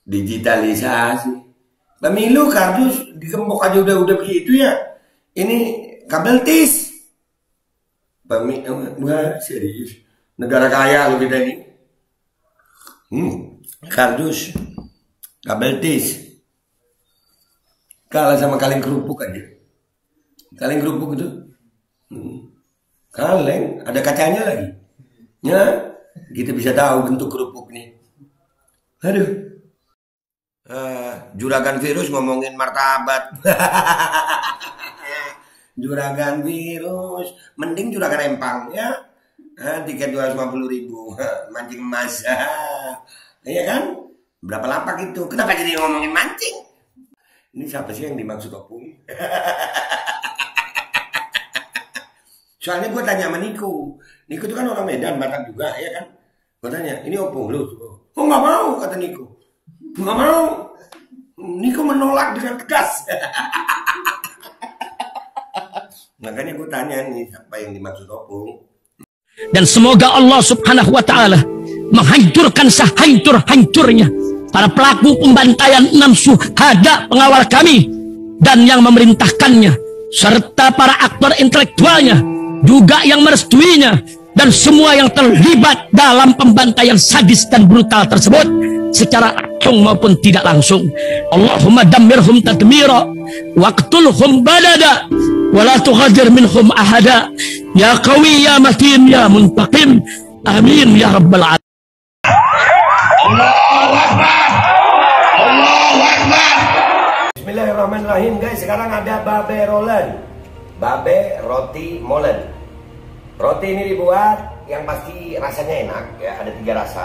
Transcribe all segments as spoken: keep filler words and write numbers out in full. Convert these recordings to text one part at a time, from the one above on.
digitalisasi. Pemilu kardus digembok aja udah udah begitu ya. Ini kabel tis. Pemilu wah serius. Negara kaya lo kita ini. Hmm, kardus kabel tis. Kalah sama kaleng kerupuk aja. Kaleng kerupuk itu. Hmm. Kaleng ada kacanya lagi. Ya, kita bisa tahu bentuk kerupuk nih. Aduh. Uh, juragan virus ngomongin martabat. Juragan virus, mending juragan empang ya. Uh, tiket dua ratus lima puluh ribu, mancing emas. Iya kan? Berapa lapak itu? Kenapa jadi ngomongin mancing? Ini siapa sih yang dimaksud opung? Soalnya gue tanya sama Niko. Niko itu kan orang Medan, Batak juga, ya kan? Gue tanya, ini opung lu? Oh nggak mau, kata Niko. Nggak mau. Niko menolak dengan tegas. Makanya gue tanya nih, apa yang dimaksud opung? Dan semoga Allah subhanahu wa ta'ala menghancurkan sehancur-hancurnya para pelaku pembantaian enam syuhada pengawal kami dan yang memerintahkannya, serta para aktor intelektualnya juga yang merestuinya, dan semua yang terlibat dalam pembantaian sadis dan brutal tersebut secara langsung maupun tidak langsung. Allahumma dammirhum tadmira waqtulhum badada wala tughadir minhum ahada ya qawi ya matin ya muntaqim amin ya rabbal alamin. Allahu Akbar. Allahu Akbar. Bismillahirrahmanirrahim guys, sekarang ada babe rolen. Babe roti molen. Roti ini dibuat yang pasti rasanya enak ya, ada tiga rasa.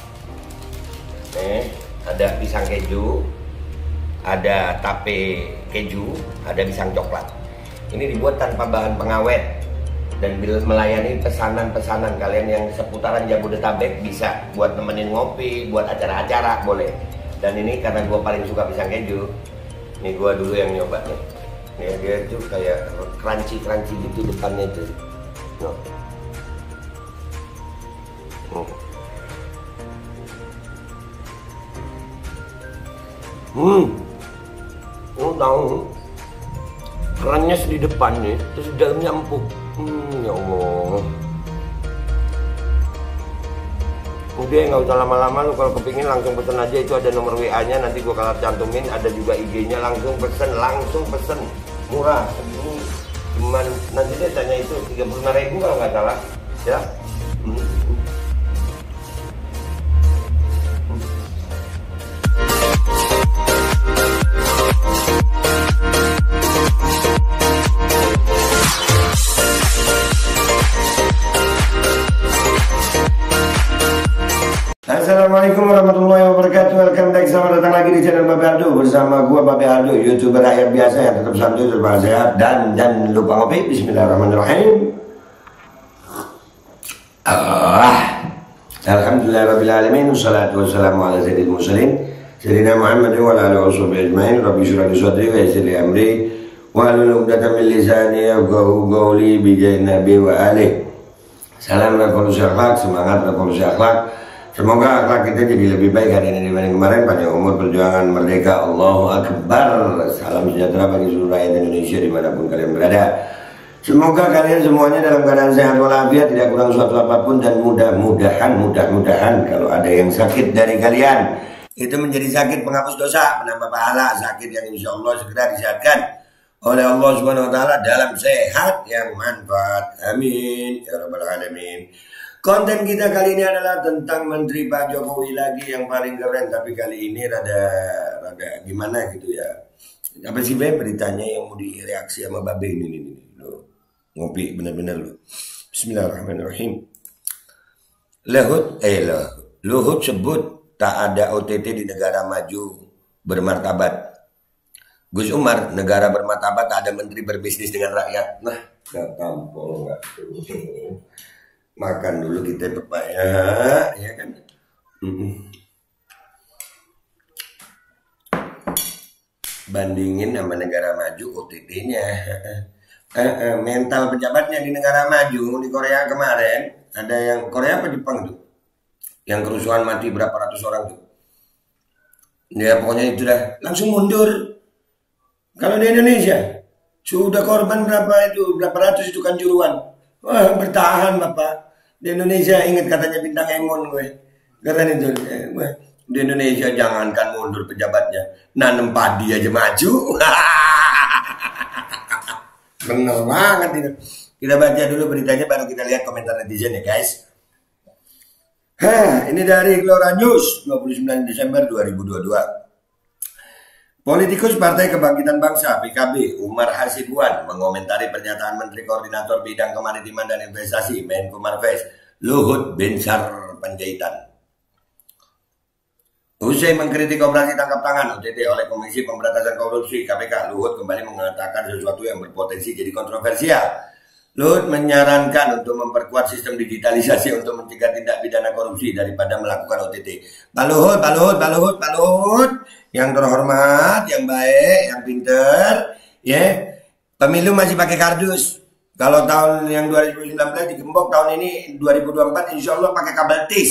Nih, ada pisang keju, ada tape keju, ada pisang coklat. Ini dibuat tanpa bahan pengawet dan melayani pesanan-pesanan kalian yang seputaran Jabodetabek, bisa buat nemenin ngopi, buat acara-acara boleh. Dan ini karena gue paling suka pisang keju, ini gue dulu yang nyoba nih. Nih dia tuh kayak crunchy-crunchy gitu depannya tuh. No. Hmm. Hmm. Oh tahu. Kerannya di depannya, terus di dalamnya empuk. Hmm, ya Allah. Udah nggak usah lama-lama, lu kalau kepingin langsung pesen aja, itu ada nomor W A-nya, nanti gua kalau cantumin, ada juga I G-nya, langsung pesen, langsung pesen. Murah, segini. Cuman nanti dia tanya itu tiga puluh lima ribu kalau nggak salah. Ya. Hmm. Assalamualaikum warahmatullahi wabarakatuh. Welcome back, selamat datang lagi di channel Babe Aldo bersama gua Babe Aldo, YouTuber rakyat biasa yang tetap santuy, tetap sehat, dan jangan lupa ngopi. Bismillahirrahmanirrahim. Ah, alhamdulillahirabbil alamin, wassalatu wassalamu ala sayyidil mursalin sayyidina Muhammad wa ala alihi washabihi ajmain. Rabbi shrah li sadri wa yassir li amri wahlul 'uqdatam min lisani yafqahu qawli bi jahin nabi wa alihi. Salam revolusi akhlak, semangat revolusi akhlak. Semoga akhlak kita jadi lebih baik hari ini dibanding kemarin. Panjang umur, perjuangan merdeka, Allahu Akbar. Salam sejahtera bagi seluruh rakyat Indonesia dimanapun kalian berada. Semoga kalian semuanya dalam keadaan sehat walafiat, tidak kurang suatu apapun, dan mudah-mudahan, mudah-mudahan kalau ada yang sakit dari kalian, itu menjadi sakit penghapus dosa, menambah pahala, sakit yang insya Allah segera disehatkan oleh Allah Subhanahu Wa Taala dalam sehat yang manfaat. Amin ya rabbal alamin. Konten kita kali ini adalah tentang Menteri Pak Jokowi lagi yang paling keren, tapi kali ini rada rada gimana gitu ya. Apa sih Be beritanya yang mau direaksi sama Babe ini nih, nih. Lo ngopi bener-bener lo. Bismillahirrahmanirrahim. Luhut eh Luhut, Luhut sebut tak ada O T T di negara maju bermartabat. Gus Umar, negara bermartabat tak ada menteri berbisnis dengan rakyat. Nah, gak tampol gak tuh. Makan dulu kita pepaya, ya kan? Mm-mm. Bandingin sama negara maju O T T-nya. eh, eh, mental pejabatnya di negara maju, di Korea kemarin ada yang Korea apa Jepang tuh, yang kerusuhan mati berapa ratus orang tuh. Ya pokoknya itu dah, langsung mundur. Kalau di Indonesia sudah korban berapa itu, berapa ratus itu Kanjuruhan. Wah bertahan Bapak. Di Indonesia ingat katanya bintang Emon gue. Keren itu. Di Indonesia jangankan mundur pejabatnya, nanam padi aja maju. Bener banget itu. Kita baca dulu beritanya baru kita lihat komentar netizen ya guys. Hah, ini dari Glora News dua puluh sembilan Desember dua ribu dua puluh dua. Politikus Partai Kebangkitan Bangsa P K B Umar Hasibuan mengomentari pernyataan Menteri Koordinator Bidang Kemaritiman dan Investasi Menko Marves Luhut Binsar Panjaitan. Usai mengkritik operasi tangkap tangan O T T oleh Komisi Pemberantasan Korupsi K P K, Luhut kembali mengatakan sesuatu yang berpotensi jadi kontroversial. Luhut menyarankan untuk memperkuat sistem digitalisasi untuk mencegah tindak pidana korupsi daripada melakukan O T T. Pak Luhut, Pak Luhut, Pak Luhut, Pak Luhut, yang terhormat, yang baik, yang pinter, ya. Yeah. Pemilu masih pakai kardus. Kalau tahun yang dua ribu sembilan belas digembok, tahun ini dua ribu dua puluh empat insya Allah pakai kabel tis.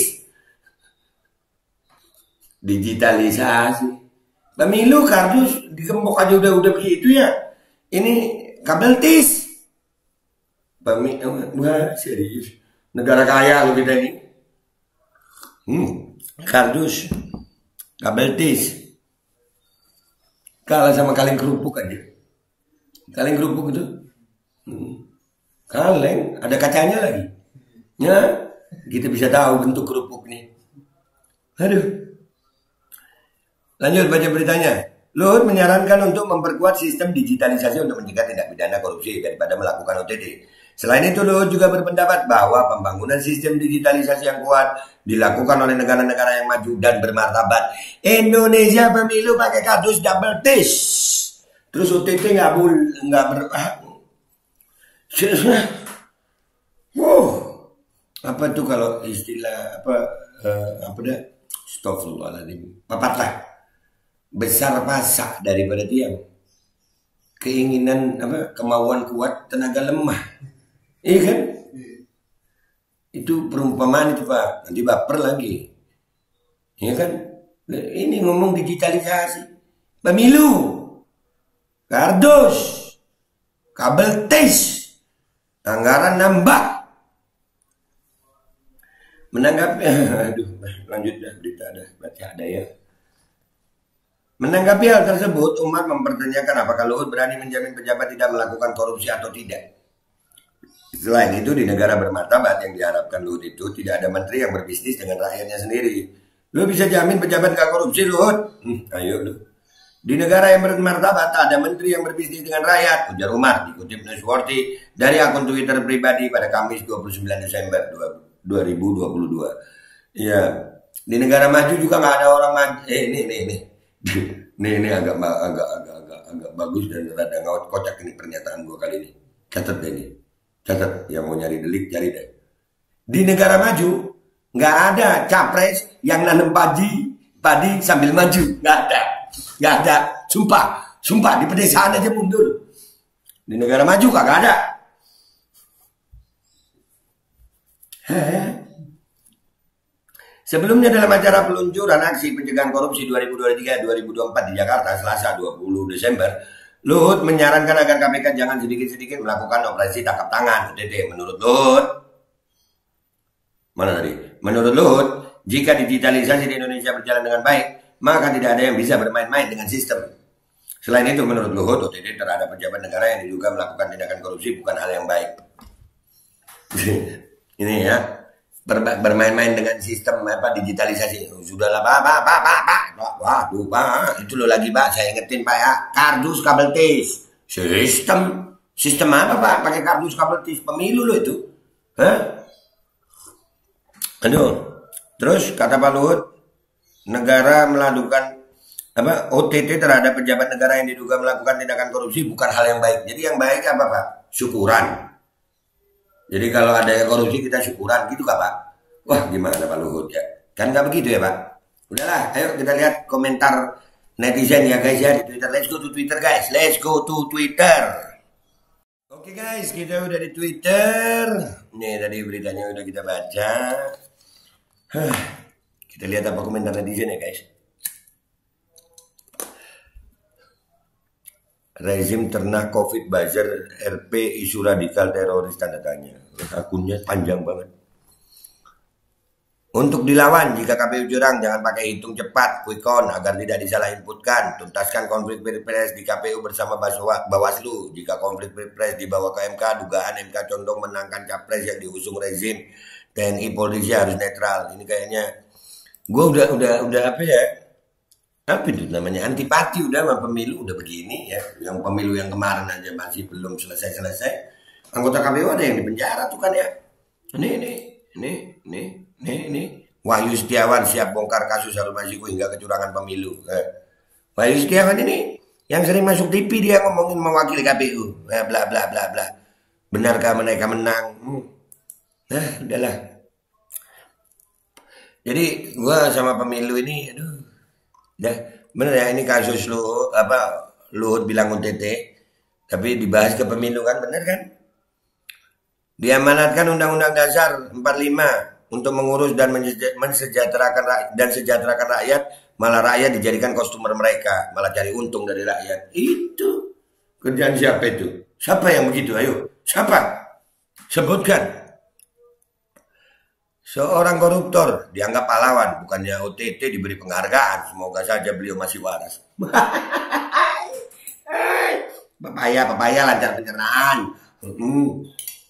Digitalisasi. Pemilu kardus digembok aja udah udah begitu ya. Ini kabel tis. Pemilu, wah serius. Negara kaya loh kita ini. Hmm, kardus, kabel tis. Kalah sama kaleng kerupuk aja. Kaleng kerupuk itu. Hmm. Kaleng, ada kacanya lagi. Ya, kita bisa tahu bentuk kerupuk nih. Aduh. Lanjut baca beritanya. Luhut menyarankan untuk memperkuat sistem digitalisasi untuk mencegah tindak pidana korupsi daripada melakukan O T T. Selain itu, Luhut juga berpendapat bahwa pembangunan sistem digitalisasi yang kuat dilakukan oleh negara-negara yang maju dan bermartabat. Indonesia pemilu pakai kardus double tis. Terus O T T nggak boleh, nggak ber. Wow, apa tuh kalau istilah apa uh, apa dah? Astagfirullahaladzim. Pepatah besar pasak daripada tiang. Keinginan apa? Kemauan kuat, tenaga lemah. Iya kan? Itu perumpamaan itu Pak. Nanti baper lagi. Iya kan? Ini ngomong digitalisasi. Pemilu. Kardus. Kabel tis. Anggaran nambah. Menanggapi, aduh, lanjut dah berita ada, baca ada ya. Menanggapi hal tersebut, Umar mempertanyakan apakah Luhut berani menjamin pejabat tidak melakukan korupsi atau tidak. Selain itu, di negara bermartabat yang diharapkan Luhut itu tidak ada menteri yang berbisnis dengan rakyatnya sendiri. Lu bisa jamin pejabat gak korupsi, Luhut? Hmm, ayo lu. Di negara yang bermartabat ada menteri yang berbisnis dengan rakyat, ujar Umar dikutip Newsworthy dari akun Twitter pribadi pada Kamis dua puluh sembilan Desember dua ribu dua puluh dua. Ya, di negara maju juga nggak ada orang maju. Eh, ini, ini, ini, ini, ini agak, agak, agak, agak, agak bagus dan rada ngawat kocak ini pernyataan gua kali ini. Catat deh ini, catat. Yang mau nyari delik cari deh. Di negara maju nggak ada capres yang nanam padi, padi sambil maju, nggak ada, nggak ada. Sumpah, sumpah di pedesaan aja mundur. Di negara maju kagak ada. Sebelumnya dalam acara peluncuran aksi pencegahan korupsi dua ribu dua puluh tiga dua ribu dua puluh empat di Jakarta Selasa dua puluh Desember, Luhut menyarankan agar K P K jangan sedikit-sedikit melakukan operasi tangkap tangan O T T. Menurut Luhut, mana tadi? Menurut Luhut, jika digitalisasi di Indonesia berjalan dengan baik, maka tidak ada yang bisa bermain-main dengan sistem. Selain itu, menurut Luhut, O T T terhadap pejabat negara yang diduga melakukan tindakan korupsi bukan hal yang baik. Ini ya, bermain-main dengan sistem apa digitalisasi. Sudahlah Pak, Pak, Pak, Pak, Pak. Waduh Pak, itu lo lagi Pak, saya ingetin Pak ya. Kardus kabel tis. Sistem, sistem apa Pak? Pakai kardus kabel tis. Pemilu lo itu. Hah? Aduh. Terus kata Pak Luhut, negara melakukan apa O T T terhadap pejabat negara yang diduga melakukan tindakan korupsi bukan hal yang baik. Jadi yang baik apa Pak? Syukuran. Jadi kalau ada yang korupsi kita syukuran gitu Kak Pak. Wah gimana Pak Luhut ya. Kan gak begitu ya Pak. Udahlah ayo kita lihat komentar netizen ya guys ya di Twitter. Let's go to Twitter guys. Let's go to Twitter. Oke guys, kita udah di Twitter. Nih tadi beritanya udah kita baca. Huh. Kita lihat apa komentar netizen ya guys. Rezim ternak Covid buzzer R P isu radikal teroris tanda tanya. Akunnya panjang banget. Untuk dilawan jika K P U curang jangan pakai hitung cepat quick count agar tidak disalah inputkan. Tuntaskan konflik pilpres di K P U bersama Bawaslu. Jika konflik pilpres dibawa ke M K, dugaan M K condong menangkan capres yang diusung rezim. T N I Polisi harus netral. Ini kayaknya gue udah udah udah apa ya? Apa itu namanya, antipati udah sama pemilu udah begini ya. Yang pemilu yang kemarin aja masih belum selesai-selesai. Anggota K P U ada yang dipenjara tuh kan ya. Ini ini ini ini ini ini Wahyu Setiawan siap bongkar kasus Harun Masiku hingga kecurangan pemilu. Eh. Wahyu Setiawan ini yang sering masuk T V dia ngomongin mewakili K P U. Eh, bla bla bla bla. Benarkah mereka menang? Hmm. Nah, udahlah. Jadi gua sama pemilu ini aduh. Dah, bener ya ini kasus Luhut apa Luhut bilang U T T, tapi dibahas ke pemilu kan, bener kan? Diamanatkan Undang-Undang Dasar empat puluh lima untuk mengurus dan mensejahterakan rakyat dan sejahterakan rakyat, malah rakyat dijadikan customer mereka, malah cari untung dari rakyat. Itu kerjaan siapa itu? Siapa yang begitu? Ayo, siapa? Sebutkan. Seorang koruptor dianggap pahlawan, bukannya O T T diberi penghargaan. Semoga saja beliau masih waras. Papaya, papaya lancar pencernaan. Hmm.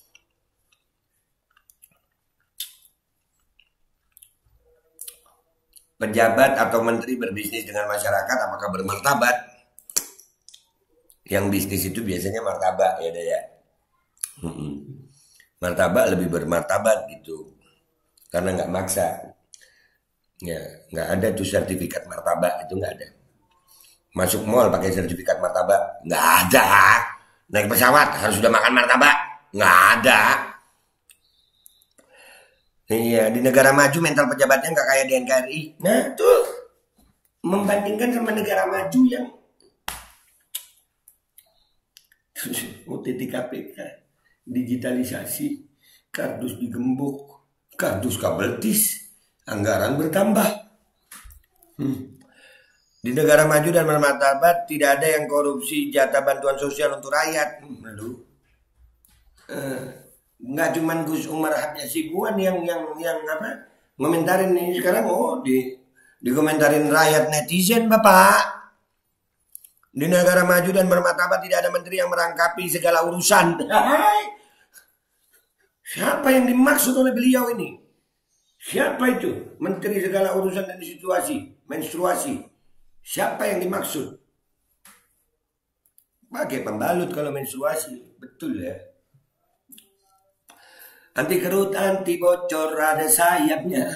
Pejabat atau menteri berbisnis dengan masyarakat apakah bermartabat? Yang bisnis itu biasanya martabak ya daya. Hmm. Martabak lebih bermartabat gitu. Karena nggak maksa, ya nggak ada tuh sertifikat martabak itu nggak ada. Masuk mall pakai sertifikat martabak nggak ada. Naik pesawat harus sudah makan martabak nggak ada. Iya di negara maju mental pejabatnya nggak kayak di N K R I. Nah tuh membandingkan sama negara maju yang O T T K P K, digitalisasi, kardus digembok. Kardus kabel tis, anggaran bertambah. Hmm. Di negara maju dan bermartabat tidak ada yang korupsi jatah bantuan sosial untuk rakyat. Lalu, uh, nggak cuman Gus Umar Hasibuan yang yang yang apa? Ngomentarin ini sekarang oh di dikomentarin rakyat netizen bapak. Di negara maju dan bermartabat tidak ada menteri yang merangkapi segala urusan. Siapa yang dimaksud oleh beliau ini? Siapa itu? Menteri segala urusan dan situasi, menstruasi. Siapa yang dimaksud? Pakai pembalut kalau menstruasi. Betul ya. Anti kerut, anti bocor, ada sayapnya.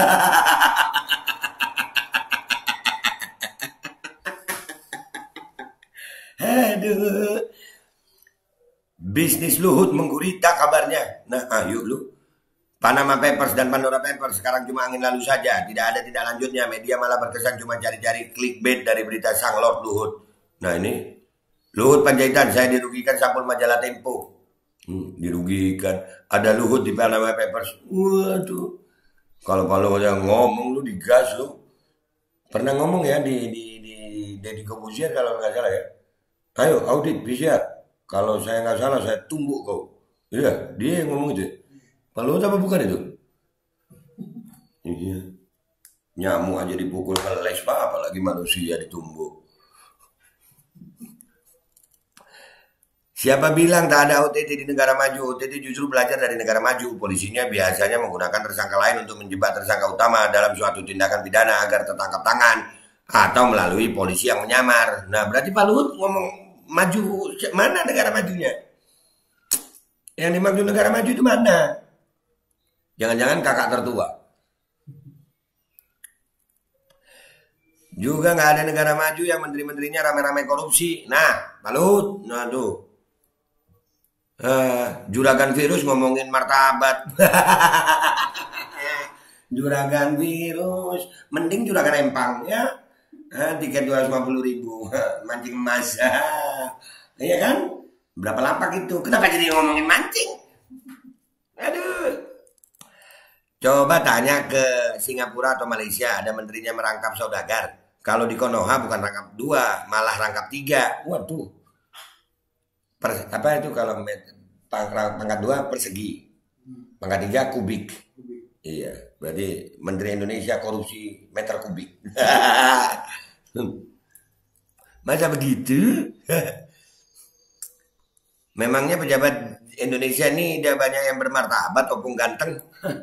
Aduh. Bisnis Luhut menggurita kabarnya. Nah, ayo lu. Panama Papers dan Pandora Papers sekarang cuma angin lalu saja. Tidak ada tindak lanjutnya. Media malah berkesan cuma cari-cari clickbait dari berita sang Lord Luhut. Nah ini. Luhut Panjaitan, saya dirugikan sampul majalah Tempo. Hmm, dirugikan. Ada Luhut di Panama Papers. Waduh. Kalau-kalau yang ngomong lu digas lu. Pernah ngomong ya di di di Deddy Corbuzier kalau nggak salah ya. Ayo audit bisa. Kalau saya nggak salah, saya tumbuk kau. Iya, dia yang ngomong itu. Kalau apa bukan itu? Iya. Nyamuk aja dipukul meles, pak, apalagi manusia ditumbuk. Siapa bilang tak ada O T T di negara maju? O T T justru belajar dari negara maju. Polisinya biasanya menggunakan tersangka lain untuk menjebak tersangka utama dalam suatu tindakan pidana agar tertangkap tangan. Atau melalui polisi yang menyamar. Nah, berarti Pak Luhut ngomong maju, mana negara majunya? Yang dimaksud negara maju itu mana? Jangan-jangan kakak tertua. Juga nggak ada negara maju yang menteri-menterinya rame-rame korupsi. Nah, Pak Luhut, nah tuh. Uh, juragan virus ngomongin martabat. Juragan virus, mending juragan empang ya. Ah, tiket dua ratus lima puluh ribu mancing emas. Iya kan? Berapa lapak itu? Kenapa jadi ngomongin mancing? Aduh. Coba tanya ke Singapura atau Malaysia, ada menterinya merangkap saudagar. Kalau di Konoha bukan rangkap dua, malah rangkap tiga. Waduh. per, apa itu kalau pangkat, pangkat dua persegi, pangkat tiga kubik. Iya, berarti Menteri Indonesia korupsi meter kubik. Masa begitu? Memangnya pejabat Indonesia ini udah banyak yang bermartabat opung ganteng?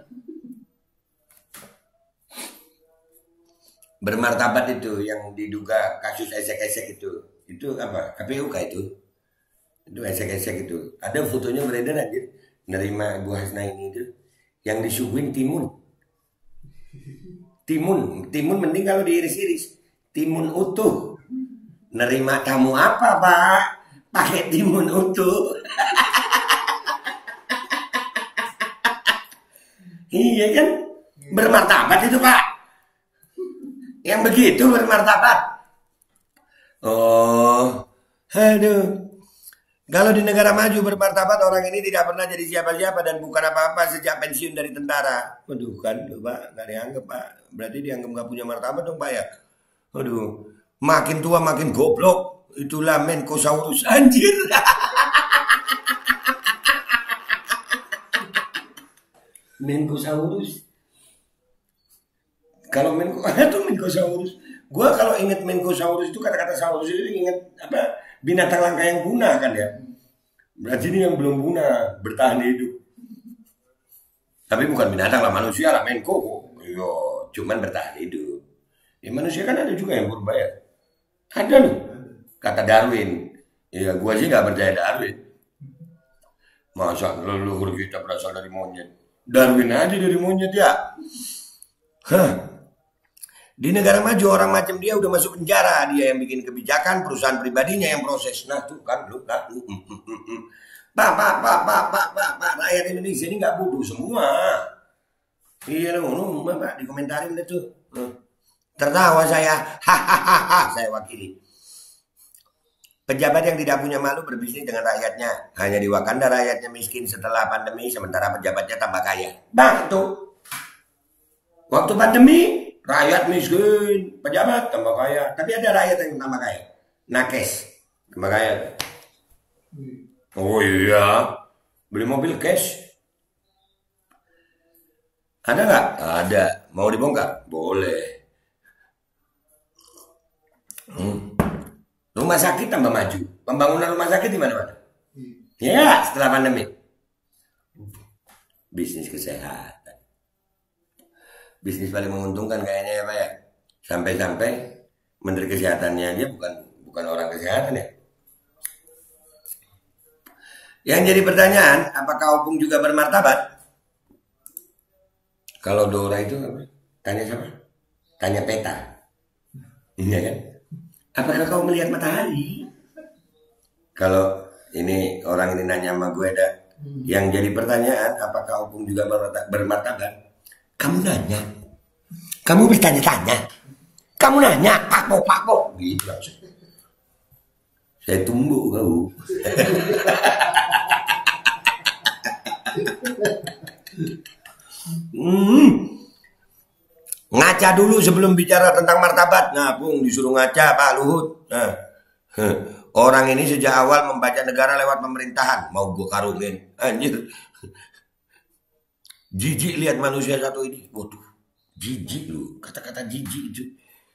Bermartabat itu yang diduga kasus esek-esek itu. Itu apa? K P U kah itu? Itu esek-esek itu. Ada fotonya beredar aja. Nerima Bu Hasna ini itu. Yang disuguhin timun. Timun. Timun mending kalau diiris-iris. Timun utuh. Nerima tamu apa, Pak? Pakai timun utuh. Iya kan? Bermartabat itu, Pak. Yang begitu bermartabat. Oh, aduh. Kalau di negara maju bermartabat, orang ini tidak pernah jadi siapa-siapa dan bukan apa-apa sejak pensiun dari tentara. Waduh, kan, loh, Pak, nggak dianggap, Pak. Berarti dianggap nggak punya martabat dong, Pak ya. Waduh, makin tua makin goblok. Itulah Menkosaurus, anjir. Menkosaurus. Kalau Menko, itu Menkosaurus. Gua kalau inget Menkosaurus itu kata-kata saurus itu inget apa? Binatang langka yang punah kan ya. Berarti ini yang belum punah, bertahan hidup. Tapi bukan binatang lah, manusia lah, Menko. Yo, cuman bertahan hidup. Ya manusia kan ada juga yang purba ya. Ada loh. Kata Darwin. Ya gua sih nggak percaya Darwin. Masa leluhur kita berasal dari monyet? Darwin aja dari monyet ya. Hah. Di negara maju orang macam dia udah masuk penjara, dia yang bikin kebijakan, perusahaan pribadinya yang proses. Nah tuh kan lu kan, pak pak pak pak pak pak pak rakyat Indonesia ini nggak bodoh semua. Iya lu, lu pak dikomentarin deh tuh. Tertawa saya, hahaha, saya wakili. Pejabat yang tidak punya malu berbisnis dengan rakyatnya. Hanya di Wakanda rakyatnya miskin setelah pandemi, sementara pejabatnya tambah kaya. Bang tuh, waktu pandemi rakyat miskin, pejabat tambah kaya. Tapi ada rakyat yang tambah kaya. Nakes, tambah kaya. Oh iya, beli mobil cash. Ada nggak? Ada. Mau dibongkar? Boleh. Hmm. Rumah sakit tambah maju. Pembangunan rumah sakit di mana-mana. Ya, setelah pandemi. Bisnis kesehatan. Bisnis paling menguntungkan kayaknya ya Pak ya. Sampai-sampai Menteri Kesehatannya aja bukan bukan orang kesehatan ya. Yang jadi pertanyaan, apakah opung juga bermartabat? Kalau Dora itu apa? Tanya siapa? Tanya peta. Iya kan? Apakah kau melihat matahari? Kalau ini orang ini nanya sama gue ada. Yang jadi pertanyaan, apakah opung juga bermartabat? Kamu nanya, kamu bertanya-tanya, kamu nanya, pakpok pakpok, gitu langsung. Saya tumbuk kau. hmm. Ngaca dulu sebelum bicara tentang martabat. Nah, Bung disuruh ngaca Pak Luhut. Nah, orang ini sejak awal membaca negara lewat pemerintahan, mau gue karungin, anjir. Jijik lihat manusia satu ini. Waduh, jijik lu. Kata-kata jijik itu.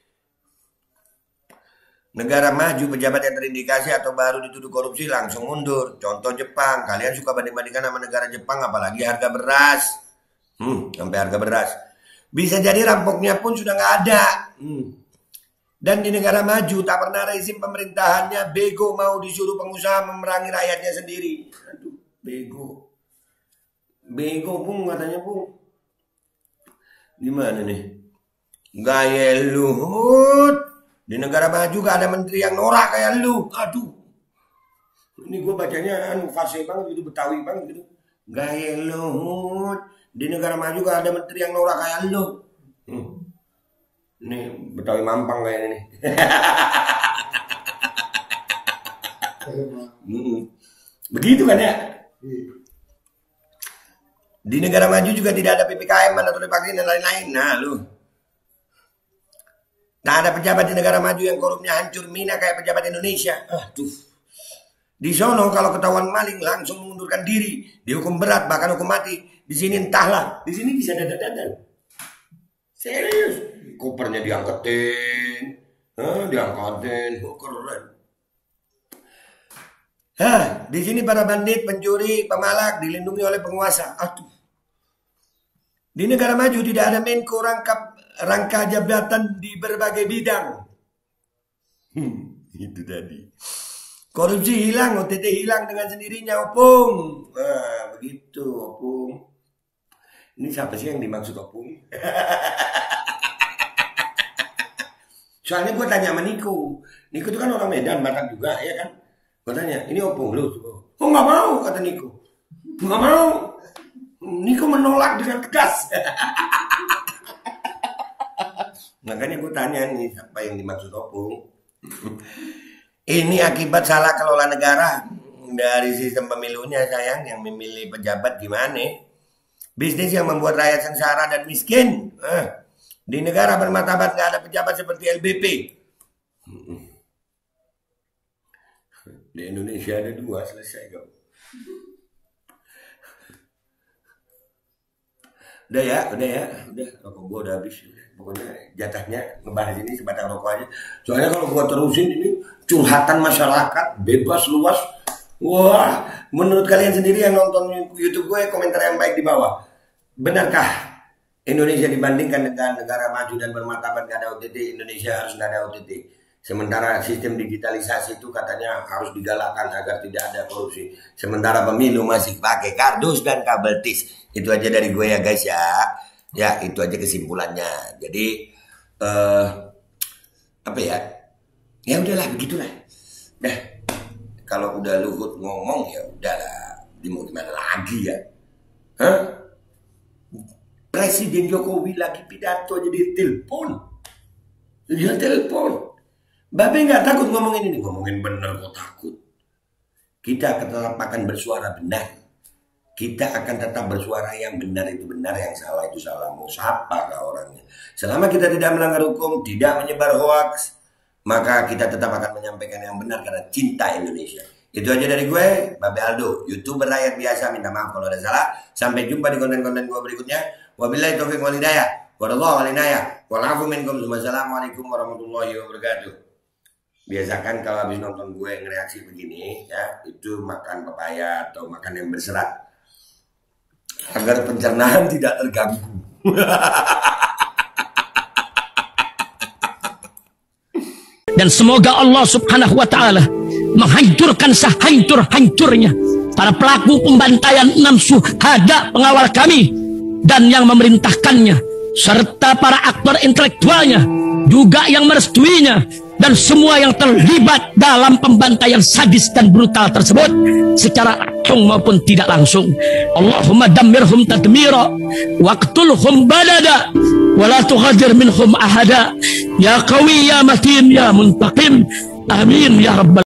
Negara maju pejabat yang terindikasi atau baru dituduh korupsi langsung mundur. Contoh Jepang. Kalian suka banding-bandingkan sama negara Jepang, apalagi harga beras. Hmm, sampai harga beras. Bisa jadi rampoknya pun sudah nggak ada. Hmm. Dan di negara maju tak pernah rezim pemerintahannya bego mau disuruh pengusaha memerangi rakyatnya sendiri. Aduh, bego. Bego Bung katanya Bung. Gimana nih? Gaya Luhut. Di negara maju gak ada menteri yang norak kayak lu. Aduh. Ini gue bacanya anu fase banget gitu, Betawi banget gitu. Gaya Luhut. Di negara maju gak ada menteri yang norak kayak lu. Hmm. Ini Betawi Mampang kayak ini. hmm. Begitu kan ya? Di negara maju juga tidak ada P P K M atau vaksin dan lain-lain. Nah lu, tak ada pejabat di negara maju yang korupnya hancur mina kayak pejabat Indonesia. Aduh, Di sono kalau ketahuan maling langsung mengundurkan diri, dihukum berat bahkan hukum mati. Di sini entahlah, di sini bisa dadal-dadal. Serius, kopernya diangketin, huh, diangkatin, oh, keren. Hah, di sini para bandit, pencuri, pemalak dilindungi oleh penguasa. Aduh. Di negara maju tidak ada Menko rangkap rangka jabatan di berbagai bidang. Hmm, itu tadi. Korupsi hilang, O T T hilang dengan sendirinya, Opung. Nah, begitu, Opung. Ini siapa sih yang dimaksud Opung? Soalnya gue tanya sama Niko. Niko itu kan orang Medan, Batak juga, ya kan? Gue tanya, ini Opung lu? Oh nggak mau, kata Niko. Nggak mau. Niko menolak dengan tegas. Makanya gue tanya nih, siapa yang dimaksud Opung? Ini akibat salah kelola negara dari sistem pemilunya, sayang. Yang memilih pejabat gimana? Bisnis yang membuat rakyat sengsara dan miskin. Eh, di negara bermartabat nggak ada pejabat seperti L B P. Di Indonesia ada dua, selesai kau. Udah ya, udah ya, udah. Rokok gua udah habis. Pokoknya jatahnya ngebahas ini sebatang rokok aja. Soalnya kalau gua terusin ini curhatan masyarakat bebas luas. Wah, menurut kalian sendiri yang nonton YouTube gue, komentar yang baik di bawah. Benarkah Indonesia dibandingkan dengan negara maju dan bermartabat nggak ada O T T, Indonesia harus nggak ada O T T? Sementara sistem digitalisasi itu katanya harus digalakkan agar tidak ada korupsi. Sementara pemilu masih pakai kardus dan kabel tis. Itu aja dari gue ya guys ya. Ya itu aja kesimpulannya. Jadi uh, apa ya? Ya udahlah begitulah. Nah kalau udah Luhut ngomong ya udahlah. Mau gimana lagi ya? Hah? Presiden Jokowi lagi pidato jadi telepon. Dia telepon. Babe nggak takut ngomongin ini, ngomongin bener kok takut. Kita tetap akan bersuara benar. Kita akan tetap bersuara yang benar itu benar, yang salah itu salah. Mau siapa kah orangnya? Selama kita tidak melanggar hukum, tidak menyebar hoax, maka kita tetap akan menyampaikan yang benar karena cinta Indonesia. Itu aja dari gue, Babe Aldo, YouTuber rakyat biasa. Minta maaf kalau ada salah. Sampai jumpa di konten-konten gue berikutnya. Wabillahi taufiq wal hidayah. Wallahu wal inayah. Walafu minkum. Wassalamualaikum warahmatullahi wabarakatuh. Biasakan kalau habis nonton gue ngereaksi begini ya, itu makan pepaya atau makan yang berserat agar pencernaan tidak terganggu. Dan semoga Allah Subhanahu wa taala menghancurkan sehancur-hancurnya para pelaku pembantaian enam syuhada pengawal kami dan yang memerintahkannya, serta para aktor intelektualnya juga yang merestuinya, dan semua yang terlibat dalam pembantaian sadis dan brutal tersebut secara langsung maupun tidak langsung. Allahumma dammirhum tadmira waqtulhum badada wala tughadir minhum ahada ya qawi ya matin ya muntaqim. Amin ya rabbal